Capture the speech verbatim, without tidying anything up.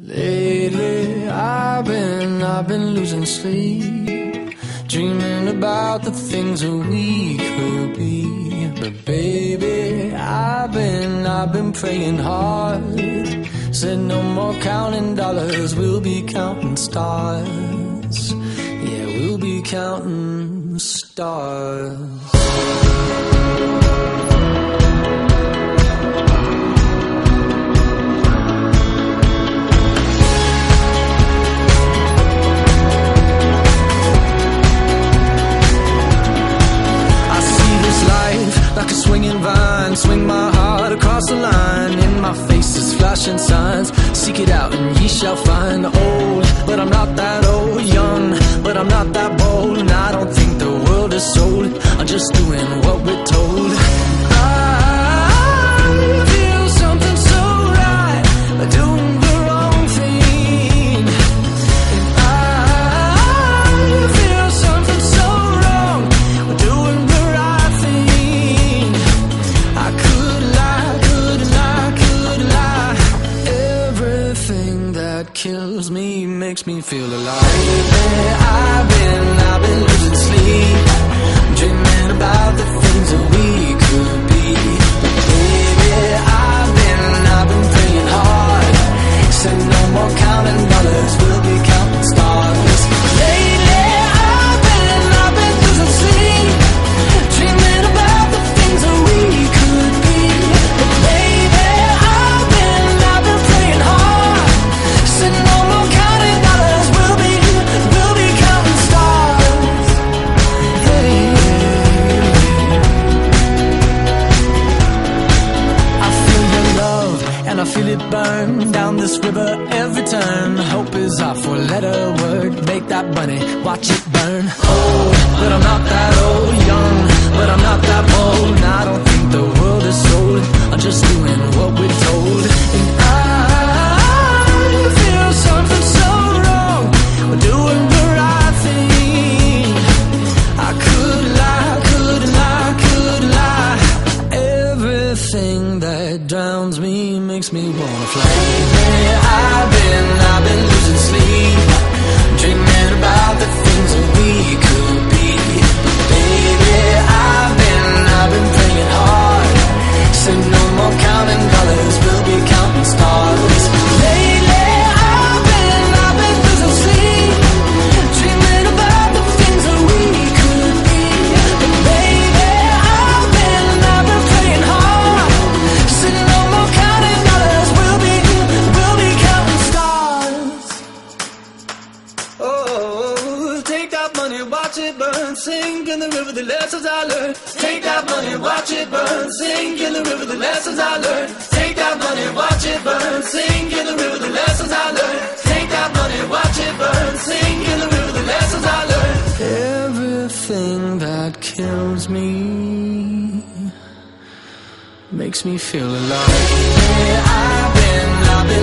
Lately I've been, I've been losing sleep, dreaming about the things that we could be. But baby, I've been, I've been praying hard. Said no more counting dollars, we'll be counting stars. Yeah, we'll be counting stars. Like a swinging vine, swing my heart across the line. In my face is flashing signs, seek it out and ye shall find. Old, but I'm not that old. Young, but I'm not that bold. And I don't think the world is sold, I'm just doing what we're told. I feel something so right, doing the wrong thing. And I feel something so wrong, doing the right thing. I could lie, could lie, could lie. Everything that kills me makes me feel alive. Baby, I've been, I've been losing sleep, dreaming about the things that we could be. Baby, I've been, I've been praying hard. Said no more counting dollars, we'll be counting stars. Lately, I've been, I've been losing sleep, dreaming about the things that we could be. But baby, I've been, I've been praying hard. Said no more counting dollars, we'll be, we'll be counting stars. Hey, I feel your love and I feel it burn down this river every turn. Hope is our four-letter word. Make that money, watch it burn. Old, but I'm not that old. Young, but I'm not that bold. And I don't think the world is sold, I'm just doing what we're told. And I feel something so wrong, we're doing the right thing. I could lie, could lie, could lie. Everything that drowns me makes me wanna fly. Baby, I've been, I've been losing sleep, dreaming about the things that we could be. Baby, I've been, I've been praying hard. Said no more counting dollars, we'll be counting stars. Lately, I've been, I've been losing sleep, dreaming about the things that we could be. But baby, I've been, I've been praying hard. Said no more counting dollars, we'll be, we'll be counting stars. Oh, take that money, watch it burn, sink in the river, the lessons I learned. Take that money, watch it burn, sink in the river, the lessons I learned. Take that money, watch it burn, sink in the river, the lessons I learned. Take that money, watch it burn, sink in the river, the lessons I learned. Everything that kills me makes me feel alive. Hey, I've been, I've been